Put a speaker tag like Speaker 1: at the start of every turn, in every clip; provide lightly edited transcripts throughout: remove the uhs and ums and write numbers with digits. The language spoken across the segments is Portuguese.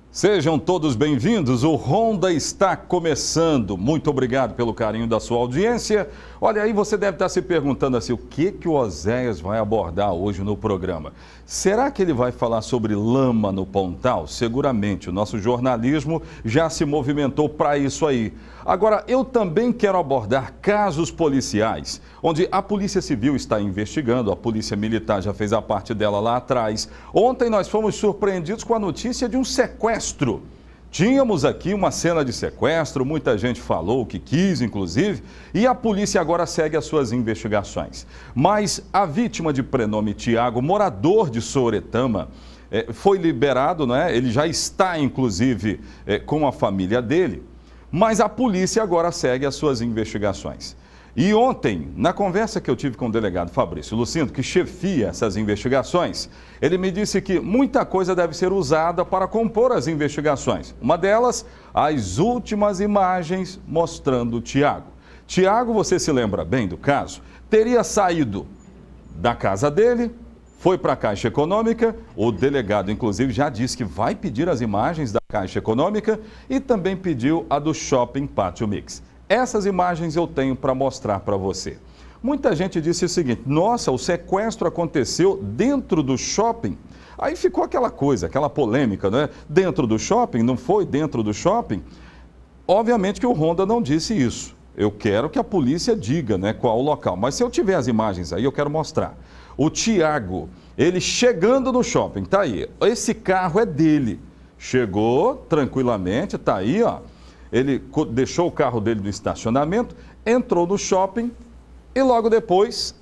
Speaker 1: Sejam todos bem-vindos, o Ronda está começando. Muito obrigado pelo carinho da sua audiência. Olha, aí você deve estar se perguntando assim, o que o Oséias vai abordar hoje no programa? Será que ele vai falar sobre lama no Pontal? Seguramente, o nosso jornalismo já se movimentou para isso aí. Agora, eu também quero abordar casos policiais, onde a Polícia Civil está investigando, a Polícia Militar já fez a parte dela lá atrás. Ontem nós fomos surpreendidos com a notícia de um sequestro. Tínhamos aqui uma cena de sequestro, muita gente falou o que quis, inclusive, e a polícia agora segue as suas investigações. Mas a vítima de prenome Tiago, morador de Sooretama, foi liberado, né? Ele já está, inclusive, com a família dele, mas a polícia agora segue as suas investigações. E ontem, na conversa que eu tive com o delegado Fabrício Lucindo, que chefia essas investigações, ele me disse que muita coisa deve ser usada para compor as investigações. Uma delas, as últimas imagens mostrando o Tiago. Tiago, você se lembra bem do caso, teria saído da casa dele, foi para a Caixa Econômica, o delegado inclusive já disse que vai pedir as imagens da Caixa Econômica e também pediu a do Shopping Pátio Mix. Essas imagens eu tenho para mostrar para você. Muita gente disse o seguinte, nossa, o sequestro aconteceu dentro do shopping? Aí ficou aquela coisa, aquela polêmica, né? Dentro do shopping? Não foi dentro do shopping? Obviamente que o Ronda não disse isso. Eu quero que a polícia diga, né, qual o local. Mas se eu tiver as imagens aí, eu quero mostrar. O Tiago, ele chegando no shopping, tá aí. Esse carro é dele. Chegou tranquilamente, tá aí, ó. Ele deixou o carro dele no estacionamento, entrou no shopping e logo depois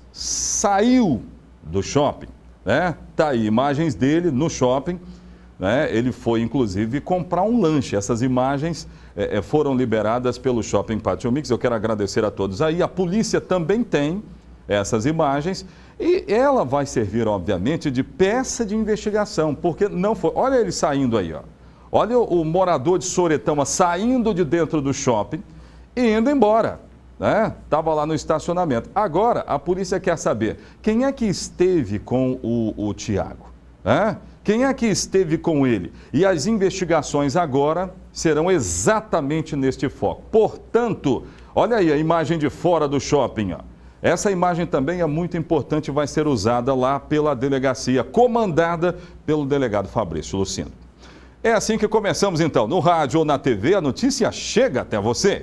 Speaker 1: saiu do shopping, né? Tá aí imagens dele no shopping, né? Ele foi inclusive comprar um lanche. Essas imagens foram liberadas pelo Shopping Pátio Mix. Eu quero agradecer a todos aí. A polícia também tem essas imagens e ela vai servir, obviamente, de peça de investigação, porque não foi. Olha ele saindo aí, ó. Olha o morador de Sooretama saindo de dentro do shopping e indo embora, né? Estava lá no estacionamento. Agora, a polícia quer saber quem é que esteve com o Tiago, né? Quem é que esteve com ele? E as investigações agora serão exatamente neste foco. Portanto, olha aí a imagem de fora do shopping, ó. Essa imagem também é muito importante e vai ser usada lá pela delegacia, comandada pelo delegado Fabrício Lucindo. É assim que começamos então, no rádio ou na TV, a notícia chega até você.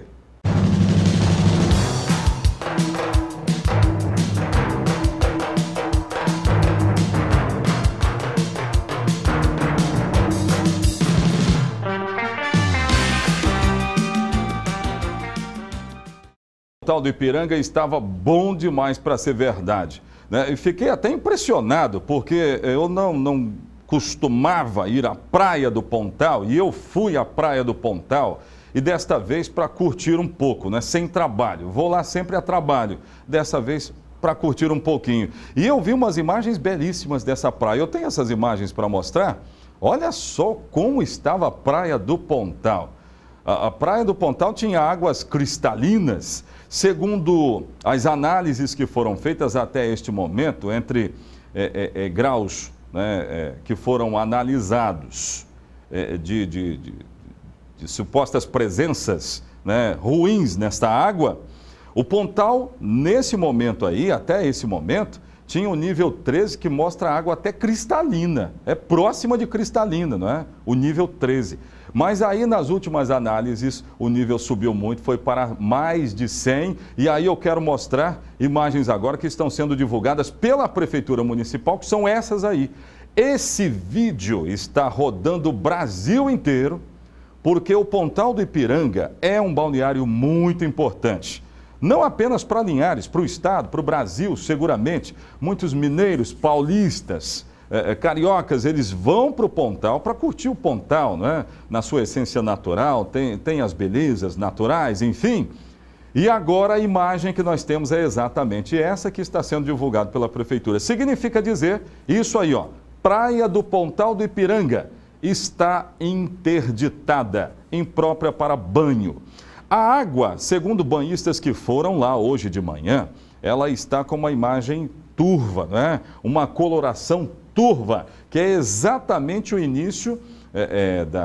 Speaker 1: O Pontal do Ipiranga estava bom demais para ser verdade, né? E fiquei até impressionado, porque eu não costumava ir à Praia do Pontal, e eu fui à Praia do Pontal, e desta vez para curtir um pouco, né? Sem trabalho. Vou lá sempre a trabalho, dessa vez para curtir um pouquinho. E eu vi umas imagens belíssimas dessa praia. Eu tenho essas imagens para mostrar. Olha só como estava a Praia do Pontal. A Praia do Pontal tinha águas cristalinas, segundo as análises que foram feitas até este momento, entre graus, né, que foram analisados de supostas presenças, né, ruins nesta água. O Pontal, nesse momento aí, até esse momento, tinha o nível 13, que mostra a água até cristalina. É próxima de cristalina, não é? O nível 13. Mas aí, nas últimas análises, o nível subiu muito, foi para mais de 100. E aí eu quero mostrar imagens agora que estão sendo divulgadas pela Prefeitura Municipal, que são essas aí. Esse vídeo está rodando o Brasil inteiro, porque o Pontal do Ipiranga é um balneário muito importante. Não apenas para Linhares, para o estado, para o Brasil, seguramente. Muitos mineiros, paulistas, cariocas, eles vão para o Pontal para curtir o Pontal, né? Na sua essência natural, tem as belezas naturais, enfim. E agora a imagem que nós temos é exatamente essa que está sendo divulgada pela Prefeitura. Significa dizer isso aí, ó. Praia do Pontal do Ipiranga está interditada, imprópria para banho. A água, segundo banhistas que foram lá hoje de manhã, ela está com uma imagem turva, né? Uma coloração turva, que é exatamente o início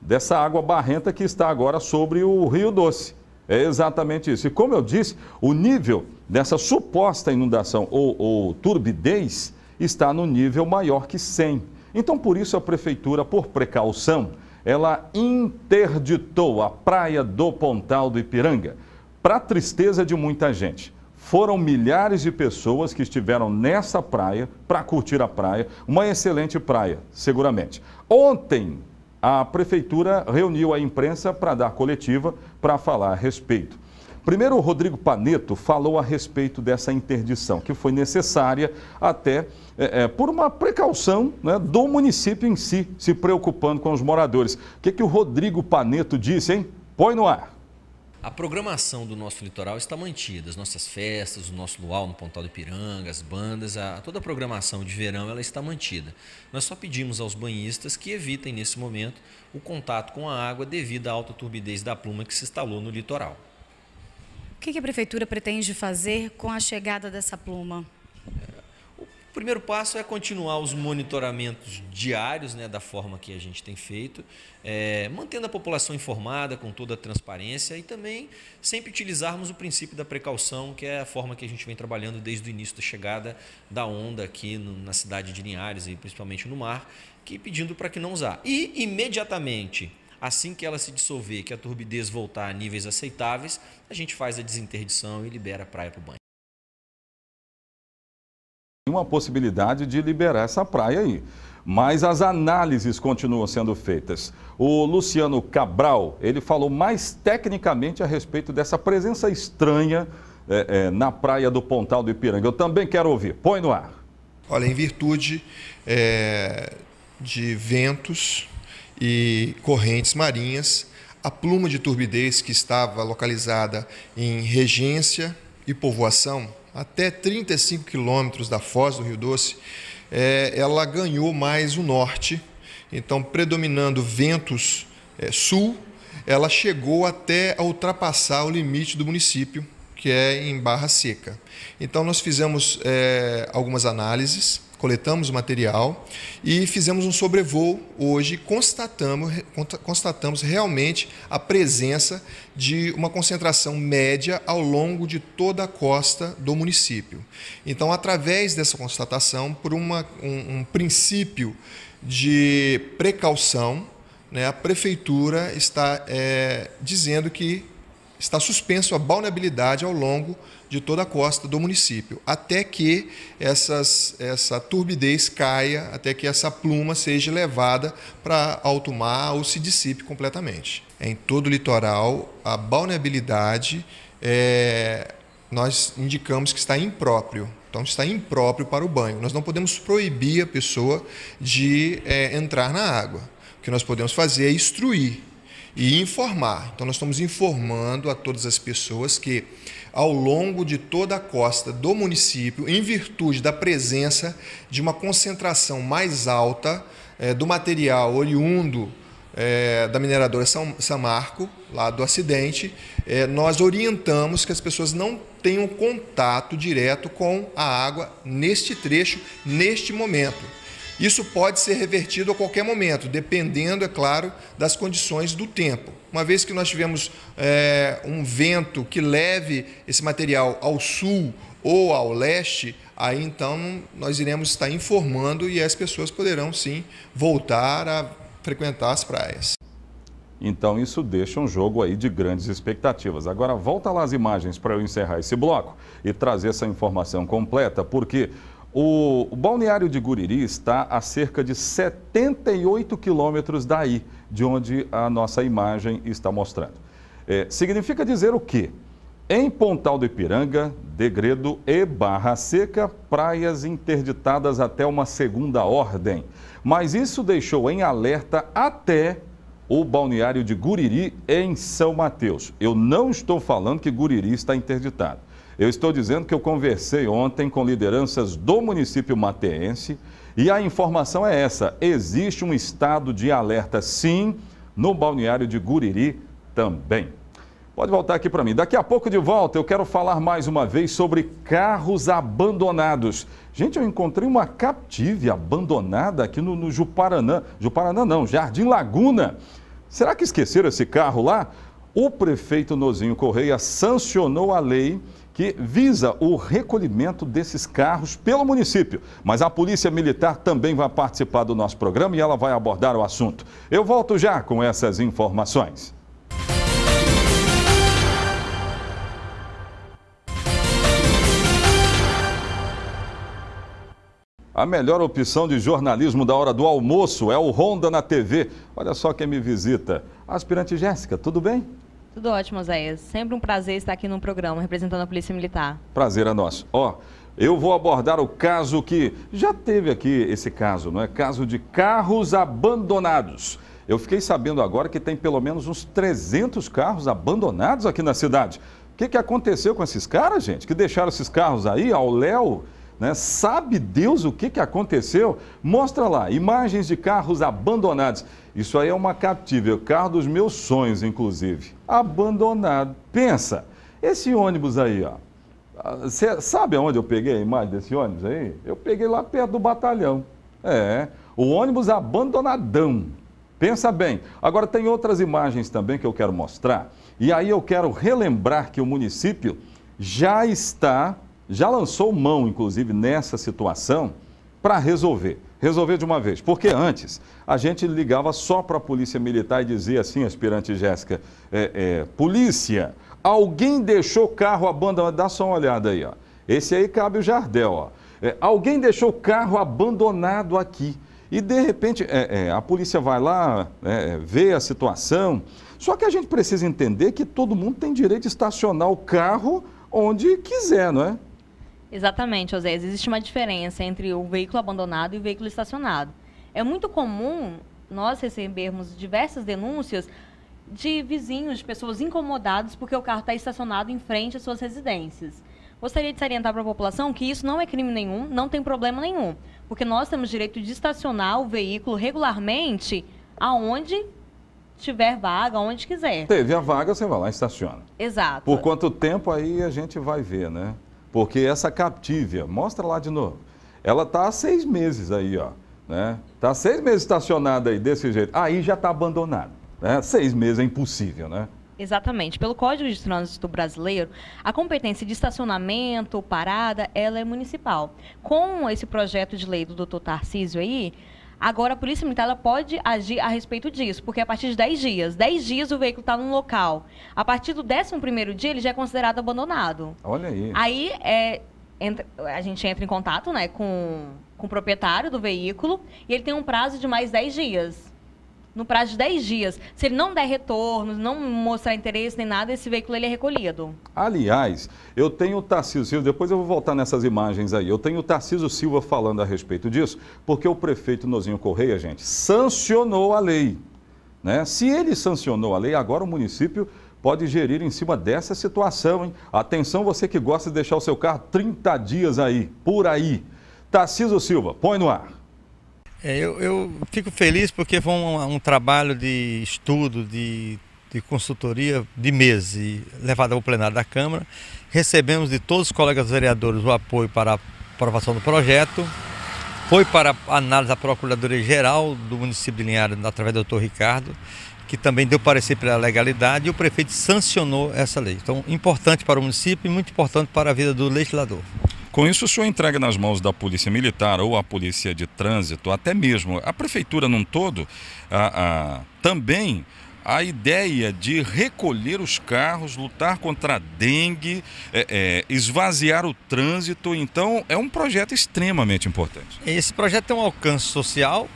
Speaker 1: dessa água barrenta que está agora sobre o Rio Doce. É exatamente isso. E como eu disse, o nível dessa suposta inundação ou turbidez está no nível maior que 100. Então, por isso, a Prefeitura, por precaução, ela interditou a praia do Pontal do Ipiranga, para a tristeza de muita gente. Foram milhares de pessoas que estiveram nessa praia para curtir a praia, uma excelente praia, seguramente. Ontem, a Prefeitura reuniu a imprensa para dar coletiva para falar a respeito. Primeiro, o Rodrigo Paneto falou a respeito dessa interdição, que foi necessária até por uma precaução, né, do município em si, se preocupando com os moradores. O que o Rodrigo Paneto disse, hein? Põe no ar.
Speaker 2: A programação do nosso litoral está mantida, as nossas festas, o nosso luau no Pontal do Ipiranga, as bandas, toda a programação de verão ela está mantida. Nós só pedimos aos banhistas que evitem nesse momento o contato com a água devido à alta turbidez da pluma que se instalou no litoral.
Speaker 3: O que a Prefeitura pretende fazer com a chegada dessa pluma?
Speaker 2: O primeiro passo é continuar os monitoramentos diários, né, da forma que a gente tem feito, mantendo a população informada com toda a transparência e também sempre utilizarmos o princípio da precaução, que é a forma que a gente vem trabalhando desde o início da chegada da onda aqui na cidade de Linhares e principalmente no mar, que pedindo para que não usar. E imediatamente, assim que ela se dissolver, que a turbidez voltar a níveis aceitáveis, a gente faz a desinterdição e libera a praia para o banho.
Speaker 1: Uma possibilidade de liberar essa praia aí, mas as análises continuam sendo feitas. O Luciano Cabral, ele falou mais tecnicamente a respeito dessa presença estranha na praia do Pontal do Ipiranga. Eu também quero ouvir. Põe no ar.
Speaker 4: Olha, em virtude de ventos e correntes marinhas, a pluma de turbidez que estava localizada em regência e povoação, até 35 quilômetros da foz do Rio Doce, ela ganhou mais o norte. Então, predominando ventos sul, ela chegou até a ultrapassar o limite do município, que é em Barra Seca. Então, nós fizemos algumas análises, coletamos o material e fizemos um sobrevoo hoje, constatamos realmente a presença de uma concentração média ao longo de toda a costa do município. Então, através dessa constatação, por um princípio de precaução, né, a Prefeitura está dizendo que está suspenso a balneabilidade ao longo de toda a costa do município, até que essa turbidez caia, até que essa pluma seja levada para alto mar ou se dissipe completamente. Em todo o litoral, a balneabilidade, nós indicamos que está impróprio. Então, está impróprio para o banho. Nós não podemos proibir a pessoa de entrar na água. O que nós podemos fazer é instruir e informar. Então, nós estamos informando a todas as pessoas que, ao longo de toda a costa do município, em virtude da presença de uma concentração mais alta do material oriundo da mineradora São Marco, lá do acidente, nós orientamos que as pessoas não tenham contato direto com a água neste trecho, neste momento. Isso pode ser revertido a qualquer momento, dependendo, é claro, das condições do tempo. Uma vez que nós tivemos um vento que leve esse material ao sul ou ao leste, aí então nós iremos estar informando e as pessoas poderão sim voltar a frequentar as praias.
Speaker 1: Então isso deixa um jogo aí de grandes expectativas. Agora volta lá as imagens para eu encerrar esse bloco e trazer essa informação completa, porque o balneário de Guriri está a cerca de 78 quilômetros daí, de onde a nossa imagem está mostrando. Significa dizer o quê? Em Pontal do Ipiranga, Degredo e Barra Seca, praias interditadas até uma segunda ordem. Mas isso deixou em alerta até o balneário de Guriri em São Mateus. Eu não estou falando que Guriri está interditado. Eu estou dizendo que eu conversei ontem com lideranças do município mateense e a informação é essa: existe um estado de alerta sim, no balneário de Guriri também. Pode voltar aqui para mim. Daqui a pouco de volta eu quero falar mais uma vez sobre carros abandonados. Gente, eu encontrei uma Captive abandonada aqui no Juparanã. Juparanã não, Jardim Laguna. Será que esqueceram esse carro lá? O prefeito Nozinho Correia sancionou a lei que visa o recolhimento desses carros pelo município. Mas a Polícia Militar também vai participar do nosso programa e ela vai abordar o assunto. Eu volto já com essas informações. A melhor opção de jornalismo da hora do almoço é o Ronda na TV. Olha só quem me visita. Aspirante Jéssica, tudo bem?
Speaker 5: Tudo ótimo, Zéias. Sempre um prazer estar aqui no programa, representando a Polícia Militar.
Speaker 1: Prazer é nosso. Eu vou abordar o caso que já teve aqui, esse caso, não é? Caso de carros abandonados. Eu fiquei sabendo agora que tem pelo menos uns 300 carros abandonados aqui na cidade. O que aconteceu com esses caras, gente? Que deixaram esses carros aí ao léu? Né? Sabe Deus o que aconteceu? Mostra lá, imagens de carros abandonados. Isso aí é uma captiva, é o carro dos meus sonhos, inclusive. Abandonado. Pensa, esse ônibus aí, ó. Você sabe aonde eu peguei a imagem desse ônibus aí? Eu peguei lá perto do batalhão. O ônibus abandonadão. Pensa bem. Agora tem outras imagens também que eu quero mostrar. E aí eu quero relembrar que o município já lançou mão, inclusive, nessa situação para resolver de uma vez. Porque antes, a gente ligava só para a Polícia Militar e dizia assim, aspirante Jéssica, polícia, alguém deixou carro abandonado, dá só uma olhada aí, ó. Esse aí cabe o Jardel, ó. Alguém deixou carro abandonado aqui. E, de repente, a polícia vai lá, vê a situação. Só que a gente precisa entender que todo mundo tem direito de estacionar o carro onde quiser, não é?
Speaker 5: Exatamente, Oséias. Existe uma diferença entre o veículo abandonado e o veículo estacionado. É muito comum nós recebermos diversas denúncias de vizinhos, de pessoas incomodadas porque o carro está estacionado em frente às suas residências. Gostaria de salientar para a população que isso não é crime nenhum, não tem problema nenhum, porque nós temos direito de estacionar o veículo regularmente aonde tiver vaga, onde quiser.
Speaker 1: Teve a vaga, você vai lá e estaciona.
Speaker 5: Exato.
Speaker 1: Por quanto tempo aí a gente vai ver, né? Porque essa Captivia, mostra lá de novo, ela está há 6 meses aí, ó, né? Está 6 meses estacionada aí, desse jeito. Aí já está abandonada, né? 6 meses é impossível, né?
Speaker 5: Exatamente. Pelo Código de Trânsito Brasileiro, a competência de estacionamento, parada, ela é municipal. Com esse projeto de lei do Dr. Tarcísio aí, agora a Polícia Militar ela pode agir a respeito disso, porque a partir de 10 dias o veículo está num local. A partir do 11º dia, ele já é considerado abandonado.
Speaker 1: Olha aí.
Speaker 5: Aí a gente entra em contato, né, com o proprietário do veículo e ele tem um prazo de mais 10 dias. No prazo de 10 dias, se ele não der retorno, não mostrar interesse nem nada, esse veículo ele é recolhido.
Speaker 1: Aliás, eu tenho o Tarcísio Silva, depois eu vou voltar nessas imagens aí, eu tenho o Tarcísio Silva falando a respeito disso, porque o prefeito Nozinho Correia, gente, sancionou a lei, né? Se ele sancionou a lei, agora o município pode gerir em cima dessa situação, hein? Atenção você que gosta de deixar o seu carro 30 dias aí, por aí. Tarcísio Silva, põe no ar.
Speaker 6: Eu fico feliz porque foi um trabalho de estudo, de consultoria de meses, levado ao plenário da Câmara. Recebemos de todos os colegas vereadores o apoio para a aprovação do projeto. Foi para a análise da Procuradoria-Geral do município de Linhares, através do Dr. Ricardo, que também deu parecer pela legalidade, e o prefeito sancionou essa lei. Então, importante para o município e muito importante para a vida do legislador.
Speaker 1: Com isso, o senhor entrega nas mãos da Polícia Militar ou a Polícia de Trânsito, até mesmo a Prefeitura num todo, também a ideia de recolher os carros, lutar contra a dengue, esvaziar o trânsito. Então, é um projeto extremamente importante.
Speaker 6: Esse projeto tem um alcance social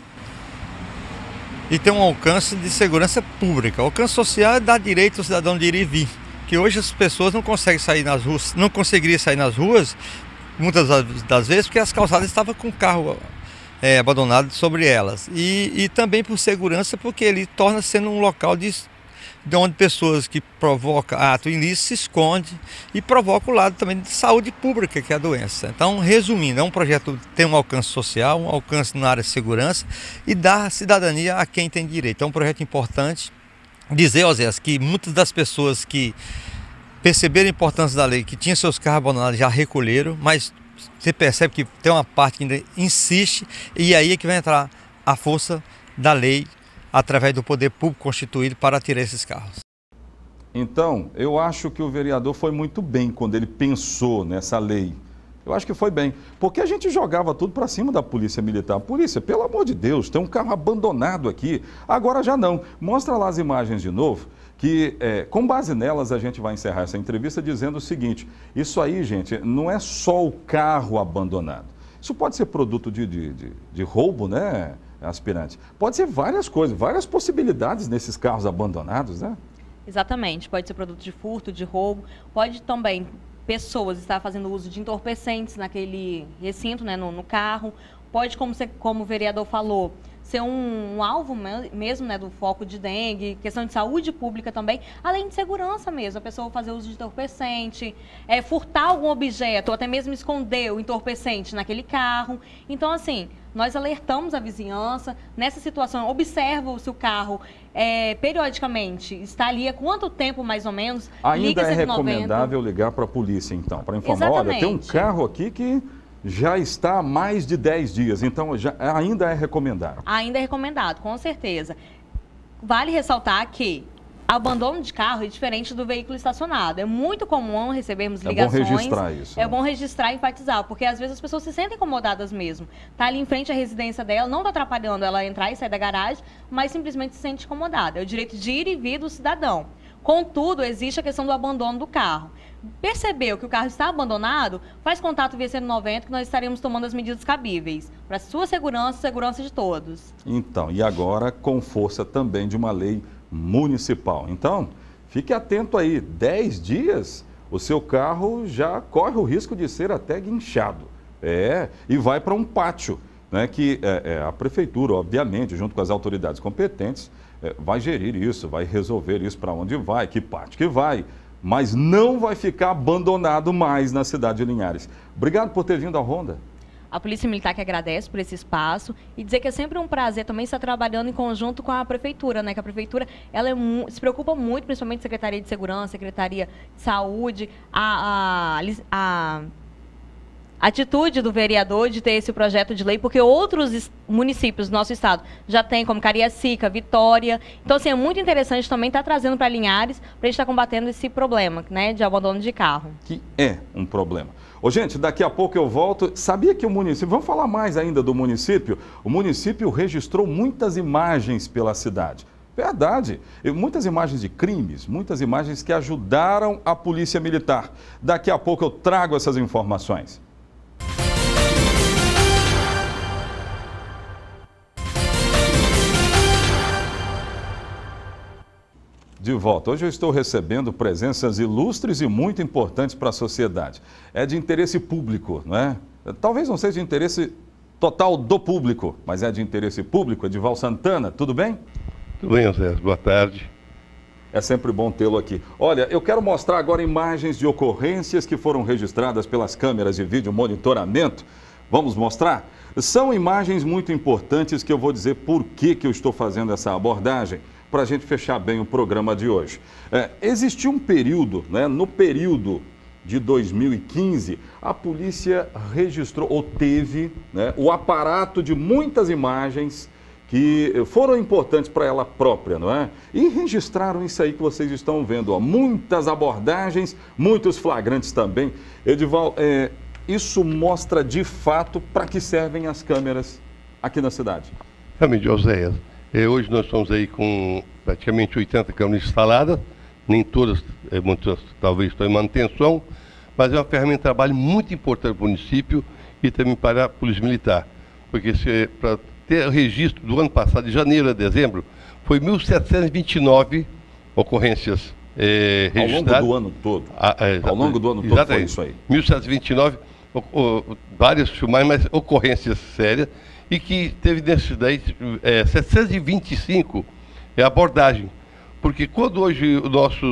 Speaker 6: e tem um alcance de segurança pública. O alcance social é dar direito ao cidadão de ir e vir, que hoje as pessoas não conseguem sair nas ruas, não conseguiriam sair nas ruas, muitas das vezes, porque as calçadas estavam com o carro abandonado sobre elas. E também por segurança, porque ele torna sendo um local de onde pessoas que provocam ato ilícito se escondem e provoca o lado também de saúde pública, que é a doença. Então, resumindo, é um projeto que tem um alcance social, um alcance na área de segurança e dá cidadania a quem tem direito. É um projeto importante. Dizer, Oséias, que muitas das pessoas que perceberam a importância da lei, que tinham seus carros abandonados, já recolheram, mas você percebe que tem uma parte que ainda insiste, e aí é que vai entrar a força da lei através do poder público constituído para tirar esses carros.
Speaker 1: Então, eu acho que o vereador foi muito bem quando ele pensou nessa lei. Eu acho que foi bem, porque a gente jogava tudo para cima da polícia militar. Polícia, pelo amor de Deus, tem um carro abandonado aqui. Agora já não. Mostra lá as imagens de novo, que com base nelas a gente vai encerrar essa entrevista dizendo o seguinte: isso aí, gente, não é só o carro abandonado. Isso pode ser produto de roubo, né, aspirante? Pode ser várias coisas, várias possibilidades nesses carros abandonados, né?
Speaker 5: Exatamente, pode ser produto de furto, de roubo, pode também pessoas estar fazendo uso de entorpecentes naquele recinto, né, no carro, pode, como o vereador falou, ser um alvo mesmo, né, do foco de dengue, questão de saúde pública também, além de segurança mesmo, a pessoa fazer uso de entorpecente, furtar algum objeto, ou até mesmo esconder o entorpecente naquele carro. Então, assim, nós alertamos a vizinhança, nessa situação, observa se o carro periodicamente está ali, há quanto tempo mais ou menos.
Speaker 1: Ainda é recomendável ligar para a polícia, então, para informar.
Speaker 5: Exatamente.
Speaker 1: Olha, tem um carro aqui que já está há mais de 10 dias, então ainda é recomendável.
Speaker 5: Ainda é recomendado, com certeza. Vale ressaltar que abandono de carro é diferente do veículo estacionado. É muito comum recebermos ligações.
Speaker 1: É bom registrar isso.
Speaker 5: É bom registrar e enfatizar, porque às vezes as pessoas se sentem incomodadas mesmo. Está ali em frente à residência dela, não está atrapalhando ela entrar e sair da garagem, mas simplesmente se sente incomodada. É o direito de ir e vir do cidadão. Contudo, existe a questão do abandono do carro. Percebeu que o carro está abandonado, faz contato via 190 que nós estaremos tomando as medidas cabíveis para a sua segurança e segurança de todos.
Speaker 1: Então, e agora com força também de uma lei municipal. Então, fique atento aí, 10 dias o seu carro já corre o risco de ser até guinchado. E vai para um pátio, né, que a prefeitura, obviamente, junto com as autoridades competentes, vai gerir isso, vai resolver isso, para onde vai, que pátio que vai, mas não vai ficar abandonado mais na cidade de Linhares. Obrigado por ter vindo à Ronda.
Speaker 5: A Polícia Militar que agradece por esse espaço e dizer que é sempre um prazer também estar trabalhando em conjunto com a Prefeitura, né? Que a Prefeitura ela se preocupa muito, principalmente a Secretaria de Segurança, Secretaria de Saúde, a atitude do vereador de ter esse projeto de lei, porque outros municípios do nosso estado já tem, como Cariacica, Vitória. Então, assim, é muito interessante também estar trazendo para Linhares, para a gente estar combatendo esse problema, né, de abandono de carro.
Speaker 1: Que é um problema. Ô, gente, daqui a pouco eu volto. Sabia que o município, vamos falar mais ainda do município? O município registrou muitas imagens pela cidade. Verdade. Muitas imagens de crimes, muitas imagens que ajudaram a Polícia Militar. Daqui a pouco eu trago essas informações. De volta. Hoje eu estou recebendo presenças ilustres e muito importantes para a sociedade. É de interesse público, não é? Talvez não seja de interesse total do público, mas é de interesse público. Edival Santana, tudo bem?
Speaker 7: Tudo bem, José. Boa tarde.
Speaker 1: É sempre bom tê-lo aqui. Olha, eu quero mostrar agora imagens de ocorrências que foram registradas pelas câmeras de vídeo monitoramento. Vamos mostrar? São imagens muito importantes que eu vou dizer por que eu estou fazendo essa abordagem, para a gente fechar bem o programa de hoje. Existiu um período, né, no período de 2015, a polícia registrou, ou teve, né, o aparato de muitas imagens que foram importantes para ela própria, não é? E registraram isso aí que vocês estão vendo, ó, muitas abordagens, muitos flagrantes também. Edival, isso mostra de fato para que servem as câmeras aqui na cidade.
Speaker 7: Realmente, José. Hoje nós estamos aí com praticamente 80 câmeras instaladas, nem todas, talvez estão em manutenção, mas é uma ferramenta de trabalho muito importante para o município e também para a Polícia Militar. Porque para ter o registro do ano passado, de janeiro a dezembro, foi 1.729 ocorrências registradas.
Speaker 1: Ao longo do ano todo. Ao longo do ano todo foi isso aí. 1.729,
Speaker 7: várias filmagens, mas ocorrências sérias. E que teve desses daí 725 abordagem. Porque quando hoje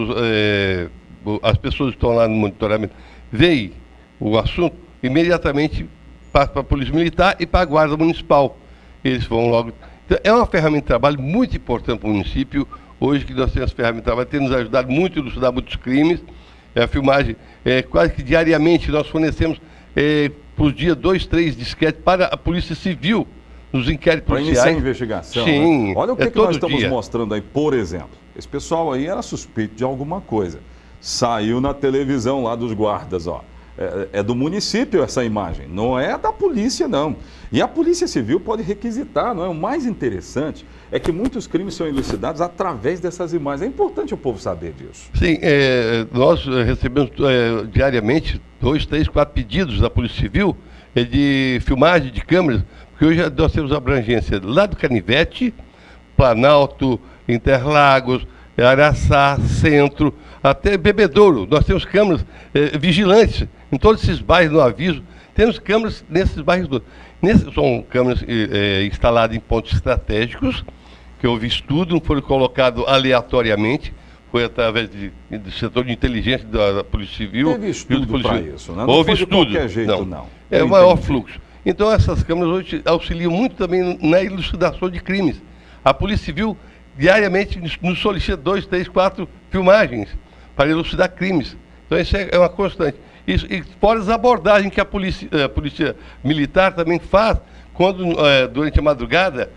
Speaker 7: as pessoas que estão lá no monitoramento veem o assunto, imediatamente passa para a Polícia Militar e para a Guarda Municipal. Eles vão logo. Então, é uma ferramenta de trabalho muito importante para o município. Hoje que nós temos ferramenta de trabalho, tem nos ajudado muito a elucidar muitos crimes. A filmagem, quase que diariamente nós fornecemos por dia 2, 3 disquetes para a Polícia Civil nos inquéritos
Speaker 1: Para
Speaker 7: policiais.
Speaker 1: iniciar a investigação.
Speaker 7: Sim,
Speaker 1: Né? Olha o que,
Speaker 7: é
Speaker 1: que nós
Speaker 7: todo
Speaker 1: estamos
Speaker 7: dia.
Speaker 1: mostrando aí, por exemplo. Esse pessoal aí era suspeito de alguma coisa. Saiu na televisão lá dos guardas, ó. É do município essa imagem, não é da polícia, não. E a Polícia Civil pode requisitar, não é? O mais interessante é que muitos crimes são elucidados através dessas imagens. É importante o povo saber disso.
Speaker 7: Sim, nós recebemos diariamente 2, 3, 4 pedidos da Polícia Civil de filmagem de câmeras, porque hoje nós temos abrangência lá do Canivete, Planalto, Interlagos, Araçá, Centro, até Bebedouro. Nós temos câmeras vigilantes em todos esses bairros no aviso. Temos câmeras nesses bairros todos. São câmeras instaladas em pontos estratégicos, que houve estudo, não foram colocados aleatoriamente, foi através do setor de inteligência da Polícia Civil.
Speaker 1: Teve estudo para isso, né? Não
Speaker 7: Houve
Speaker 1: foi de
Speaker 7: estudo.
Speaker 1: qualquer jeito, não.
Speaker 7: É
Speaker 1: Eu
Speaker 7: o maior
Speaker 1: entendi.
Speaker 7: fluxo. Então essas câmeras hoje auxiliam muito também na elucidação de crimes. A Polícia Civil diariamente nos solicita 2, 3, 4 filmagens para elucidar crimes. Então isso é uma constante. Isso, e fora as abordagens que a polícia Militar também faz, quando durante a madrugada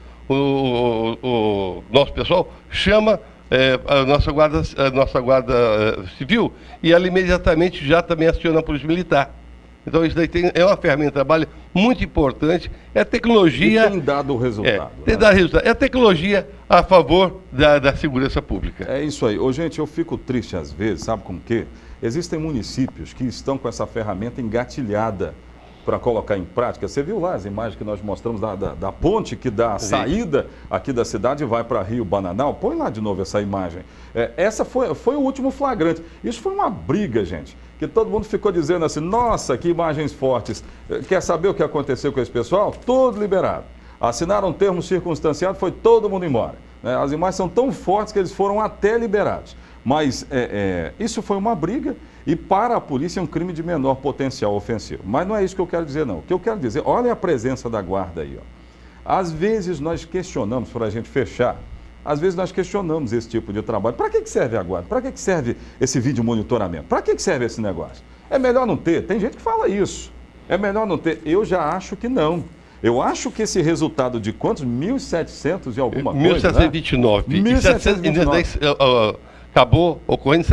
Speaker 7: o nosso pessoal chama a nossa guarda civil e ela imediatamente já também aciona a Polícia Militar. Então isso daí é uma ferramenta de trabalho muito importante, é tecnologia...
Speaker 1: E tem dado resultado.
Speaker 7: Tem dado resultado. É tecnologia a favor da segurança pública.
Speaker 1: É isso aí. Ô, gente, eu fico triste às vezes, sabe com o quê? Existem municípios que estão com essa ferramenta engatilhada para colocar em prática. Você viu lá as imagens que nós mostramos da ponte que dá a saída aqui da cidade e vai para Rio Bananal? Põe lá de novo essa imagem. Essa foi o último flagrante. Isso foi uma briga, gente, que todo mundo ficou dizendo assim, nossa, que imagens fortes. Quer saber o que aconteceu com esse pessoal? Tudo liberado. Assinaram um termo circunstanciado, foi todo mundo embora. As imagens são tão fortes que eles foram até liberados. Mas isso foi uma briga e para a polícia é um crime de menor potencial ofensivo. Mas não é isso que eu quero dizer, não. O que eu quero dizer, olha a presença da guarda aí, ó. Às vezes nós questionamos, para a gente fechar, às vezes nós questionamos esse tipo de trabalho. Para que serve a guarda? Para que serve esse vídeo monitoramento? Para que serve esse negócio? É melhor não ter? Tem gente que fala isso. É melhor não ter? Eu já acho que não. Eu acho que esse resultado de quantos? 1.700 e alguma coisa,
Speaker 7: 1.729.
Speaker 1: Né? 1.729.
Speaker 7: Acabou ocorrendo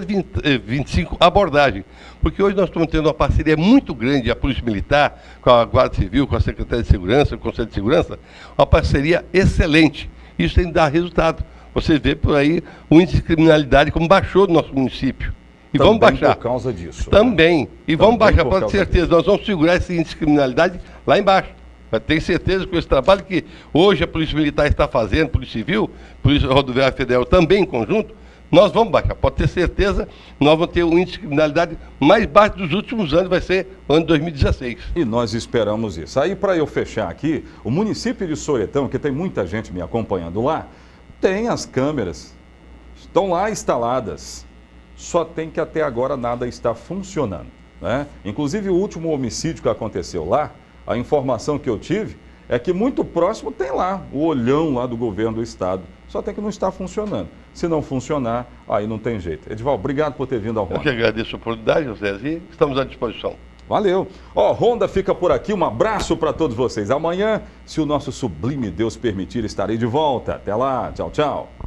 Speaker 7: 725 abordagens. Porque hoje nós estamos tendo uma parceria muito grande, a Polícia Militar, com a Guarda Civil, com a Secretaria de Segurança, com o Conselho de Segurança, uma parceria excelente. Isso tem que dar resultado. Você vê por aí o índice de criminalidade como baixou no nosso município. E
Speaker 1: também
Speaker 7: vamos baixar.
Speaker 1: Por causa disso.
Speaker 7: Também.
Speaker 1: Né?
Speaker 7: E vamos baixar,
Speaker 1: por
Speaker 7: pode ter certeza.
Speaker 1: disso.
Speaker 7: Nós vamos segurar esse índice de criminalidade lá embaixo. Mas tenho certeza que esse trabalho que hoje a Polícia Militar está fazendo, Polícia Civil, Polícia Rodoviária Federal também em conjunto, nós vamos baixar. Pode ter certeza, nós vamos ter o índice de criminalidade mais baixo dos últimos anos, vai ser o ano de 2016.
Speaker 1: E nós esperamos isso. Aí, para eu fechar aqui, o município de Soretão, que tem muita gente me acompanhando lá, tem as câmeras, estão lá instaladas, só tem que até agora nada está funcionando. Né? Inclusive, o último homicídio que aconteceu lá, a informação que eu tive é que muito próximo tem lá o olhão lá do governo do estado. Só tem que não estar funcionando. Se não funcionar, aí não tem jeito. Edivaldo, obrigado por ter vindo ao Ronda.
Speaker 7: Eu que agradeço a oportunidade, José, e estamos à disposição.
Speaker 1: Valeu. Ó, Ronda fica por aqui. Um abraço para todos vocês. Amanhã, se o nosso sublime Deus permitir, estarei de volta. Até lá. Tchau, tchau.